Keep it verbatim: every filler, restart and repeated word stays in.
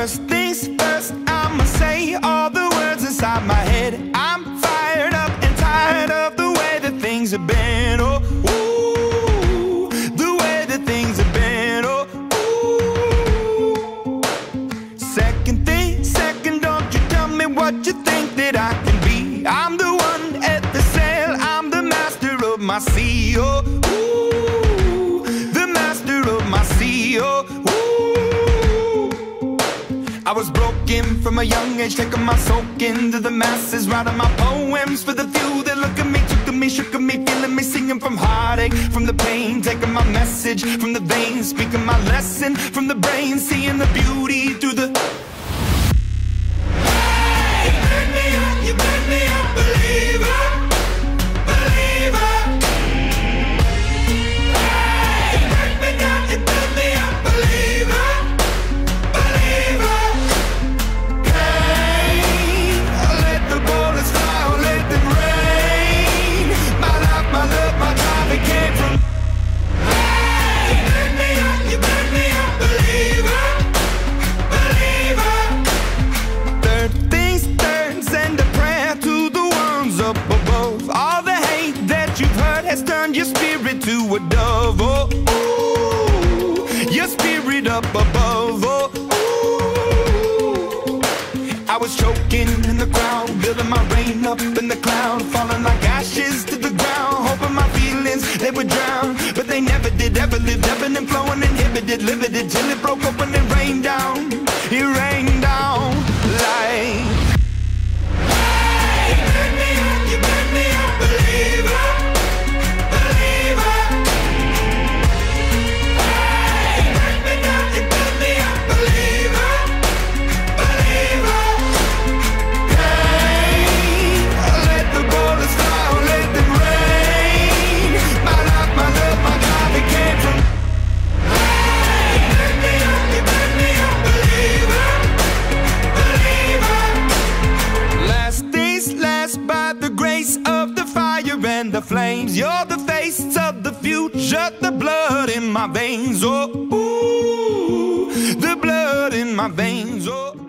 First things first, I'ma say all the words inside my head. I'm fired up and tired of the way that things have been. Oh, ooh, the way that things have been. Oh, ooh. Second thing, second, don't you tell me what you think that I can be. I'm the one at the sail, I'm the master of my sea. Oh, ooh, the master of my sea. Oh, ooh. I was broken from a young age, taking my soak into the masses, writing my poems for the few that look at me, took at me, shook at me, feeling me, singing from heartache, from the pain, taking my message from the veins, speaking my lesson from the brain, seeing the beauty through the... Hey, you made me up, you made me a believer, believer. Hey, you break me down, you build me a believer, believer. Has turned your spirit to a dove. Oh, ooh, your spirit up above. Oh, ooh. I was choking in the crowd, building my rain up in the cloud, falling like ashes to the ground, hoping my feelings they would drown, but they never did. Ever lived, ebbing and flowing, inhibited, limited, till it broke open and rained down. It rained down like. Hey, you made me up, you made me a believer. And the flames, you're the face of the future, the blood in my veins. Oh, ooh, the blood in my veins. Oh.